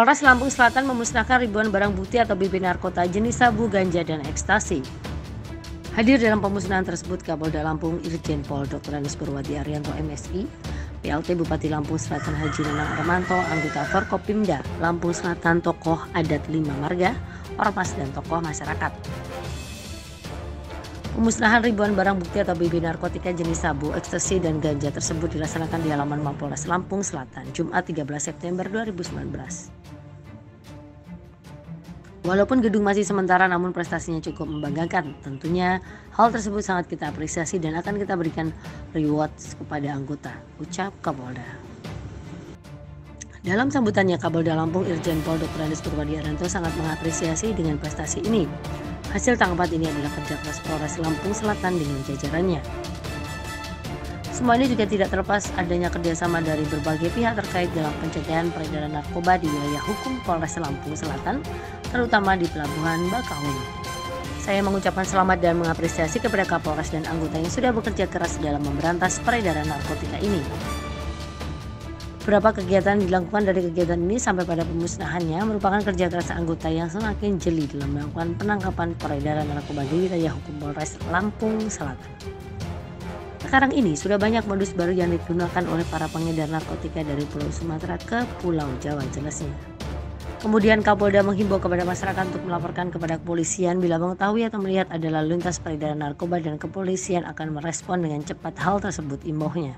Polres Lampung Selatan memusnahkan ribuan barang bukti atau bibit narkotika jenis sabu, ganja, dan ekstasi. Hadir dalam pemusnahan tersebut Kapolda Lampung Irjen Pol Dr. Andes Purwadi Arianto MSI, PLT Bupati Lampung Selatan Haji Nenang Armanto, anggota Forkopimda Lampung Selatan, tokoh adat 5 marga, ormas, dan tokoh masyarakat. Pemusnahan ribuan barang bukti atau bibit narkotika jenis sabu, ekstasi, dan ganja tersebut dilaksanakan di halaman Mapolres Lampung Selatan, Jumat 13 September 2019. Walaupun gedung masih sementara namun prestasinya cukup membanggakan. Tentunya hal tersebut sangat kita apresiasi dan akan kita berikan rewards kepada anggota, ucap Kapolda. Dalam sambutannya, Kapolda Lampung Irjen Pol Dr. Andes Purwadi Arianto sangat mengapresiasi dengan prestasi ini. Hasil tangkapan ini adalah kerja keras Polres Lampung Selatan dengan jajarannya. Semua ini juga tidak terlepas adanya kerjasama dari berbagai pihak terkait dalam pencegahan peredaran narkoba di wilayah hukum Polres Lampung Selatan, terutama di Pelabuhan Bakahuni. Saya mengucapkan selamat dan mengapresiasi kepada Kapolres dan anggota yang sudah bekerja keras dalam memberantas peredaran narkotika ini. Beberapa kegiatan dilakukan dari kegiatan ini sampai pada pemusnahannya merupakan kerja keras anggota yang semakin jeli dalam melakukan penangkapan peredaran narkoba di wilayah hukum Polres Lampung Selatan. Sekarang ini sudah banyak modus baru yang digunakan oleh para pengedar narkotika dari Pulau Sumatera ke Pulau Jawa jelasnya. Kemudian Kapolda menghimbau kepada masyarakat untuk melaporkan kepada kepolisian bila mengetahui atau melihat ada lalu lintas peredaran narkoba dan kepolisian akan merespon dengan cepat hal tersebut, imbauannya.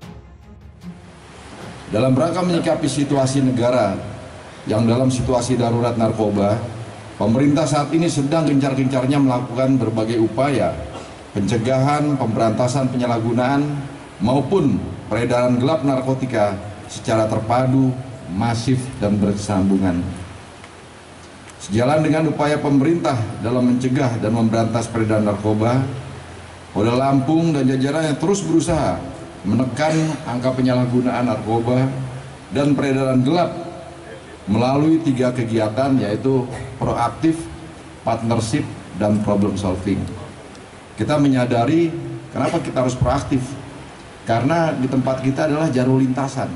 Dalam rangka menyikapi situasi negara yang dalam situasi darurat narkoba, pemerintah saat ini sedang gencar-gencarnya melakukan berbagai upaya pencegahan, pemberantasan penyalahgunaan maupun peredaran gelap narkotika secara terpadu, masif, dan bersambungan. Sejalan dengan upaya pemerintah dalam mencegah dan memberantas peredaran narkoba, Polda Lampung dan jajarannya terus berusaha menekan angka penyalahgunaan narkoba dan peredaran gelap melalui 3 kegiatan, yaitu proaktif, partnership, dan problem solving. Kita menyadari kenapa kita harus proaktif, karena di tempat kita adalah jalur lintasan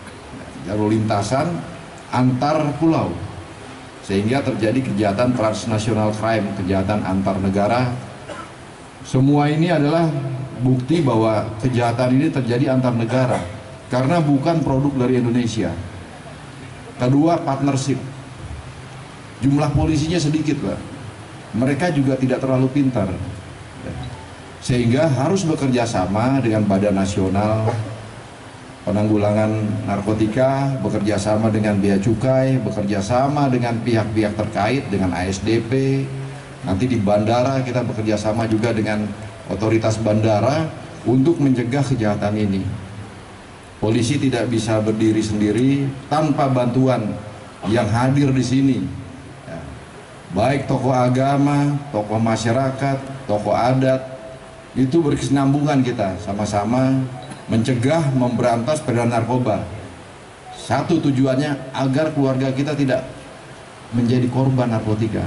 antar pulau, sehingga terjadi kejahatan transnational crime, kejahatan antar negara. Semua ini adalah bukti bahwa kejahatan ini terjadi antar negara karena bukan produk dari Indonesia. Kedua, partnership. Jumlah polisinya sedikit, Pak. Mereka juga tidak terlalu pintar, sehingga harus bekerja sama dengan Badan Nasional Penanggulangan Narkotika, bekerja sama dengan Bea Cukai, bekerja sama dengan pihak-pihak terkait, dengan ASDP. Nanti di bandara kita bekerja sama juga dengan otoritas bandara untuk mencegah kejahatan ini. Polisi tidak bisa berdiri sendiri tanpa bantuan yang hadir di sini. Baik tokoh agama, tokoh masyarakat, tokoh adat, itu berkesinambungan kita sama-sama mencegah, memberantas peredaran narkoba. Satu tujuannya agar keluarga kita tidak menjadi korban narkotika.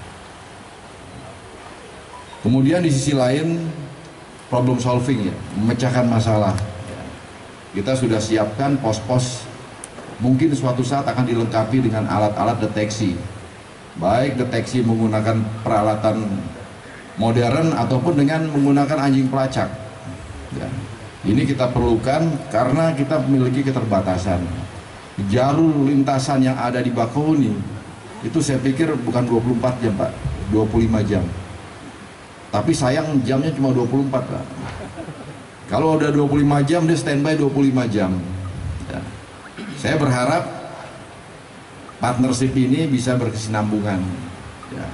Kemudian di sisi lain problem solving, ya, memecahkan masalah. Kita sudah siapkan pos-pos, mungkin suatu saat akan dilengkapi dengan alat-alat deteksi. Baik deteksi menggunakan peralatan modern ataupun dengan menggunakan anjing pelacak. Ya. Ini kita perlukan karena kita memiliki keterbatasan. Jalur lintasan yang ada di Bakahuni itu saya pikir bukan 24 jam, Pak, 25 jam. Tapi sayang jamnya cuma 24, Pak. Kalau udah 25 jam, dia standby 25 jam. Ya. Saya berharap partnership ini bisa berkesinambungan. Ya.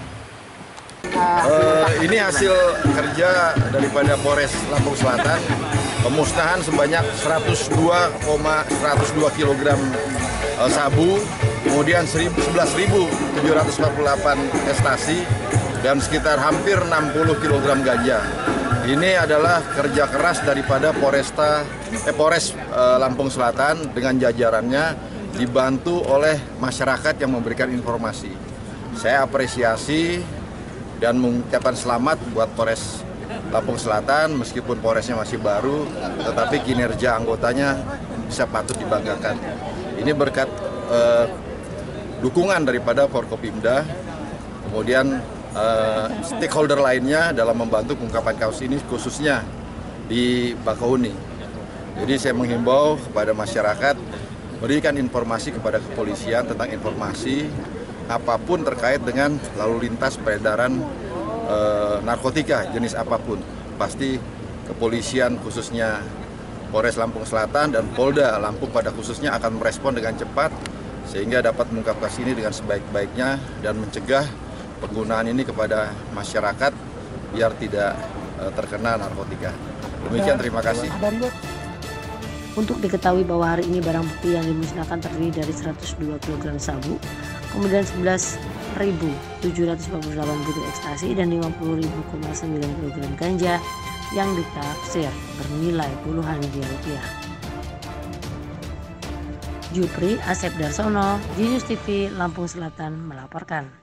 Ini hasil kerja daripada Polres Lampung Selatan, pemusnahan sebanyak 102 kg sabu, kemudian 11.748 ekstasi, dan sekitar hampir 60 kg ganja. Ini adalah kerja keras daripada Polres Lampung Selatan dengan jajarannya, dibantu oleh masyarakat yang memberikan informasi. Saya apresiasi dan mengucapkan selamat buat Polres Lampung Selatan, meskipun Polresnya masih baru, tetapi kinerja anggotanya bisa patut dibanggakan. Ini berkat dukungan daripada Forkopimda, kemudian stakeholder lainnya dalam membantu pengungkapan kasus ini khususnya di Bakauheni. Jadi saya menghimbau kepada masyarakat berikan informasi kepada kepolisian tentang informasi apapun terkait dengan lalu lintas peredaran narkotika jenis apapun. Pasti kepolisian khususnya Polres Lampung Selatan dan Polda Lampung pada khususnya akan merespon dengan cepat sehingga dapat mengungkap kasus ini dengan sebaik-baiknya dan mencegah penggunaan ini kepada masyarakat biar tidak terkena narkotika. Demikian, terima kasih. Untuk diketahui bahwa hari ini barang bukti yang dimusnahkan terdiri dari 102 kg sabu, kemudian 11.748 butir ekstasi dan 50.9 kg ganja yang ditaksir bernilai puluhan miliar rupiah. Jupri Asep Darsono, Genius TV, Lampung Selatan melaporkan.